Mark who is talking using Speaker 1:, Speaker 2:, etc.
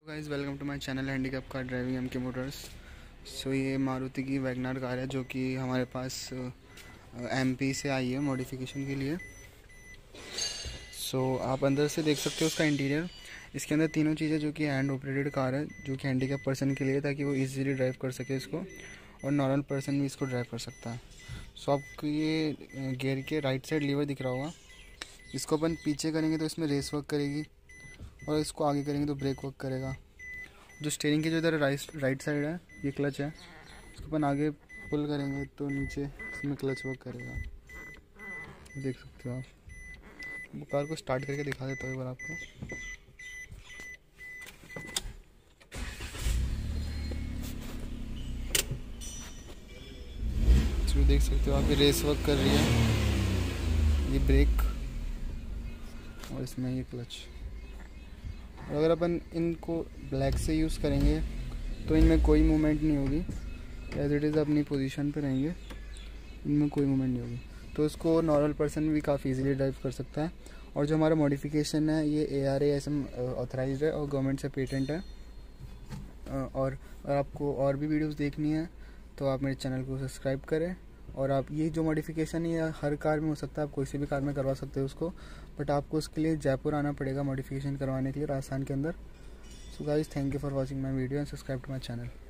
Speaker 1: Guys welcome to my channel handicap car driving MK Motors. So ये मारुति की WagonR car है जो कि हमारे पास एमपी से आई है मॉडिफिकेशन के लिए। सो आप अंदर से देख सकते हो उसका इंटीरियर। इसके अंदर तीनों चीज़ें जो कि हैंड ऑपरेटेड कार है जो कि हैंडीकैप पर्सन के लिए, ताकि वो इजीली ड्राइव कर सके इसको, और नॉर्मल पर्सन भी इसको ड्राइव कर सकता है। सो आपको ये गियर के राइट साइड लीवर दिख रहा होगा। इसको अपन पीछे करेंगे तो इसमें रेस वर्क करेगी, और इसको आगे करेंगे तो ब्रेक वर्क करेगा। जो स्टीयरिंग की जो इधर राइट साइड है ये क्लच है, इसको अपन आगे पुल करेंगे तो नीचे इसमें क्लच वर्क करेगा। देख सकते हो आप। कार को स्टार्ट करके दिखा देता हूँ एक बार आपको। तो देख सकते हो आप, ये रेस वर्क कर रही है, ये ब्रेक और इसमें ये क्लच। और अगर अपन इनको ब्लैक से यूज़ करेंगे तो इनमें कोई मूवमेंट नहीं होगी, एज इट इज़ अपनी पोजीशन पे रहेंगे, इनमें कोई मूवमेंट नहीं होगी। तो इसको नॉर्मल पर्सन भी काफ़ी इजीली ड्राइव कर सकता है। और जो हमारा मॉडिफिकेशन है ये ARASM ऑथराइज्ड है और गवर्नमेंट से पेटेंट है। और अगर आपको और भी वीडियोस देखनी है तो आप मेरे चैनल को सब्सक्राइब करें। और आप ये जो मॉडिफिकेशन है ये हर कार में हो सकता है, आप कोई सी भी कार में करवा सकते हो उसको, बट आपको उसके लिए जयपुर आना पड़ेगा मॉडिफिकेशन करवाने के लिए, राजस्थान के अंदर। So guys, thank you for watching my video and subscribe to my channel.